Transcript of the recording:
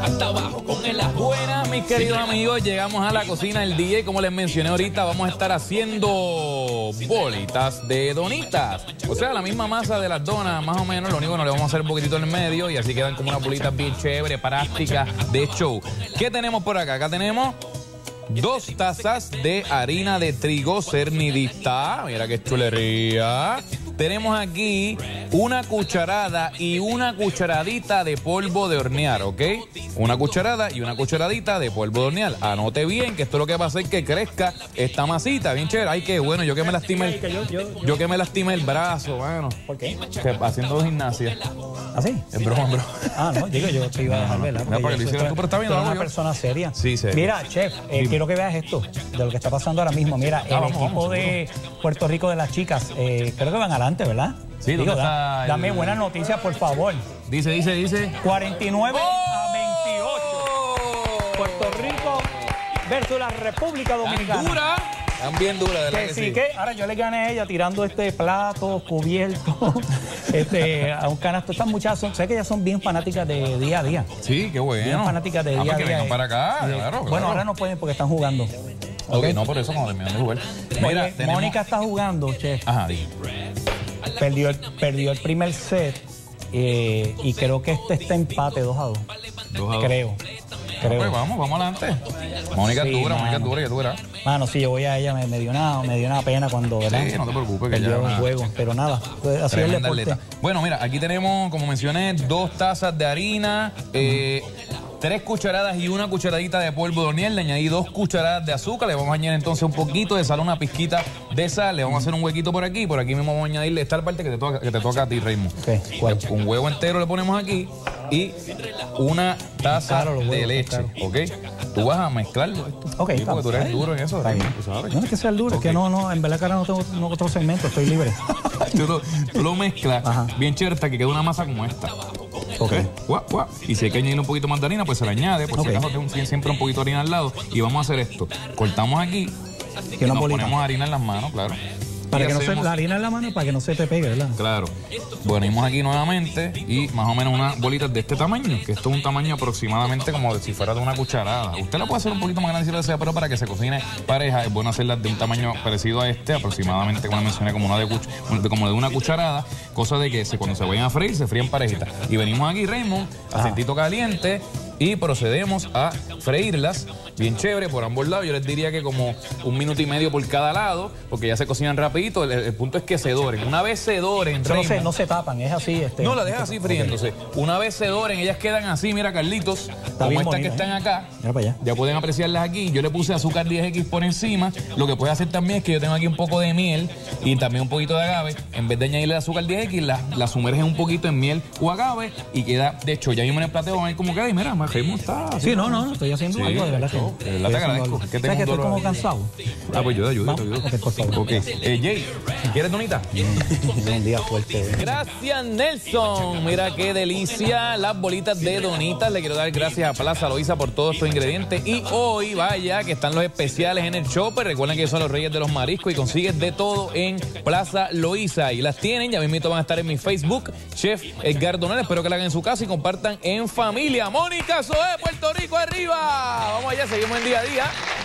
hasta abajo con el ajo. Buenas, mis queridos amigos, llegamos a la cocina del DJ. Como les mencioné ahorita, vamos a estar haciendo bolitas de donitas. O sea, la misma masa de las donas, más o menos. Lo único que nos le vamos a hacer un poquitito en el medio y así quedan como unas bolitas bien chéveres, prácticas, de show. ¿Qué tenemos por acá? Acá tenemos 2 tazas de harina de trigo cernidita. Mira qué chulería. Tenemos aquí una cucharada y una cucharadita de polvo de hornear, ¿ok? Una cucharada y una cucharadita de polvo de hornear. Anote bien que esto es lo que va a hacer que crezca esta masita, bien chévere. Ay, qué bueno, yo que me lastimé yo que me lastimé el brazo, mano. ¿Por qué? Haciendo gimnasia. ¿Ah, sí? Es broma, bro. Ah, no, digo, yo te iba a dejar verla. No, para que lo hicieras tú, pero está bien, tú lo eres hago una yo. persona seria. Sí, serio. Mira, chef, quiero que veas esto, de lo que está pasando ahora mismo. Mira, el equipo de Puerto Rico de las chicas, creo que van adelante, ¿verdad? Sí, digo, ¿dónde está el...? dame buenas noticias, por favor. Dice. 49 a 28. Puerto Rico versus la República Dominicana. Dura. Están bien duras, de verdad Que que sí, sí. que ahora yo le gané a ella tirando plato, cubierto, a un canasto. Estas muchachas sé que ellas son bien fanáticas de día a día. Sí, qué bueno. Bien fanáticas de día a pues que día. vengan para acá, claro. Bueno, ahora no pueden porque están jugando. Ok, no, por eso cuando terminan de jugar. Mira, Oye, tenemos... Mónica está jugando, chef. Ajá, dije. Perdió el primer set y creo que está empate 2-2. 2-2. Creo. Pues vamos adelante. Mónica Sí, es dura, mano. ya tú verás. Mano, si yo voy a ella, me dio una pena cuando, ¿verdad? Sí, no te preocupes, que perdió ya... un juego. Pero nada, pues, así es el Tremenda deporte. atleta. Bueno, mira, aquí tenemos, como mencioné, 2 tazas de harina, 3 cucharadas y una cucharadita de polvo de hornear. Le añadí 2 cucharadas de azúcar. Le vamos a añadir entonces un poquito de sal, una pizquita de sal. Le vamos a hacer un huequito por aquí. Por aquí mismo vamos a añadirle esta parte que te toca a ti, Raymond. Okay, ¿cuál? Un huevo entero le ponemos aquí y una taza Claro, los huevos, de leche, claro. ¿ok? Tú vas a mezclarlo esto. Ok, Sí, porque tú eres duro en eso, Raymond, tú sabes. No es que sea duro, es que no, en verdad que ahora no tengo otro segmento, estoy libre. Tú lo mezclas Ajá. bien chévere hasta que quede una masa como esta. Ok. Guau. Y si hay que añadir un poquito más de harina, pues se le añade. Por si Ok. acaso tengo siempre un poquito de harina al lado. Y vamos a hacer esto. Cortamos aquí y una nos bolita. ponemos harina en las manos, claro. Para Y que no se, hacemos- la harina en la mano para que no se te pegue, ¿verdad? Claro. Venimos aquí nuevamente y más o menos unas bolitas de este tamaño, que esto es un tamaño aproximadamente como si fuera de una cucharada. Usted la puede hacer un poquito más grande si lo desea, pero para que se cocine pareja es bueno hacerlas de un tamaño parecido a este, aproximadamente, como mencioné, como como de una cucharada, cosa de que cuando se vayan a freír, se fríen parejitas. Y venimos aquí, Raymond, aceitito caliente y procedemos a freírlas bien chévere por ambos lados. Yo les diría que como 1 minuto y medio por cada lado, porque ya se cocinan rapidito. El punto es que se doren. Una vez se doren, Pero Raymond, no se tapan, es así. no, la dejas así friéndose. Una vez se doren, ellas quedan así, mira, Carlitos, como bien estas bonita, que están acá. Mira para allá. Ya pueden apreciarlas aquí. Yo le puse azúcar 10X por encima. Lo que puedes hacer también es que yo tengo aquí un poco de miel y también un poquito de agave. En vez de añadirle azúcar 10X, la sumerges un poquito en miel o agave y queda, de hecho, ya mismo en el plateo van a ver cómo queda. Y mira, Raymond está así. Sí, no, estoy haciendo algo, de verdad que. de verdad te agradezco. algo. Que ¿Sabes tengo que un estoy dolor como aquí. cansado? Pues yo te ayudo. Ok, por favor. Ok. Jay, ¿quieres donita? Un día fuerte. Gracias, Nelson. Mira qué delicia las bolitas de donitas. Le quiero dar gracias a Plaza Loíza por todos estos ingredientes. Y hoy, vaya, que están los especiales en el shopper. Recuerden que ellos son los reyes de los mariscos y consigues de todo en Plaza Loíza. Y las tienen, ya mismito van a estar en mi Facebook, Chef Edgar Donel. Espero que la hagan en su casa y compartan en familia. Mónica Soe, Puerto Rico, arriba. Vamos allá, seguimos en día a día.